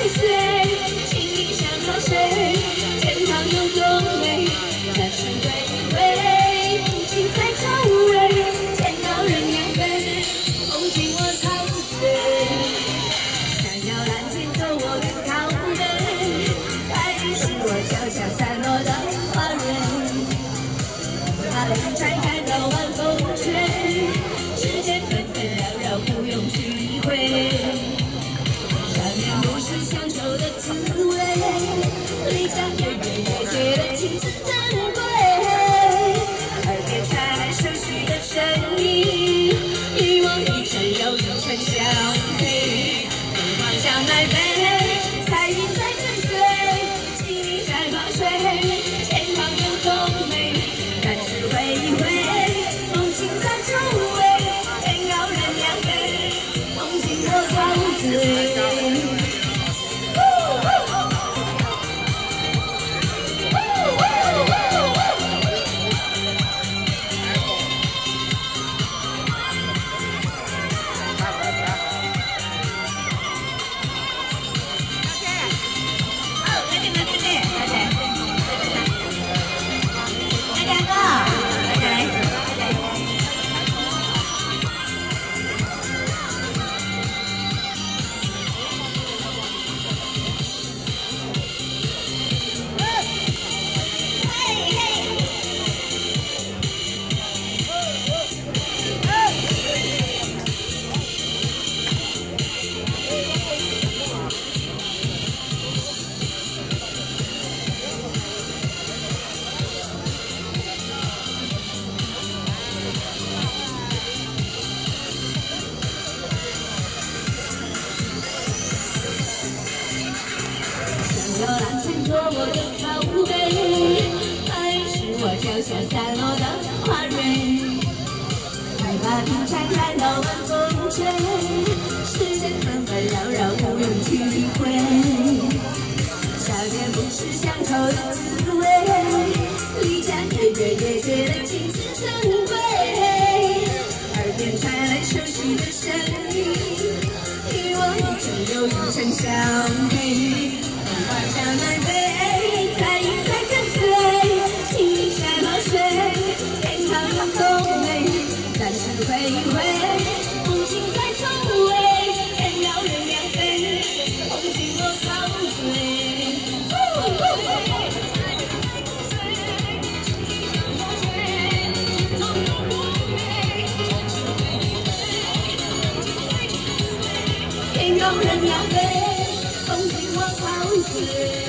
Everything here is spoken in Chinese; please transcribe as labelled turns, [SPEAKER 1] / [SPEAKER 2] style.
[SPEAKER 1] 岁，情意像河水，天堂有多美，那是回味，风景在周围，天高人仰飞，风景我陶醉。袅袅蓝天走我更靠北，白云是我脚下散落的花蕊，把云拆开到晚风吹，世间纷纷扰扰不用去理会。 不是乡愁的滋味，离家远远也觉得情字珍贵。耳边传来熟悉的声音，一往一程又一程相陪。东方向南飞，彩云在追随，情意在划水，天堂有多美，但是回一回，风景在周围，天高人仰飞，风景我陶醉。 有蓝天做我的靠背，白云是我脚下散落的花蕊。快把云拆开，到晚风吹，世间纷纷扰扰不用去理会。少年不是乡愁的滋味，离家越远也觉得情字珍贵。耳边传来熟悉的声音，一往一程又一程相陪。 方向南飞，彩云在跟随，情意像河水，天堂有多美，但是回一回，风景在周围，天高人仰飞，风景我陶醉。天高人仰飞，风景我陶醉。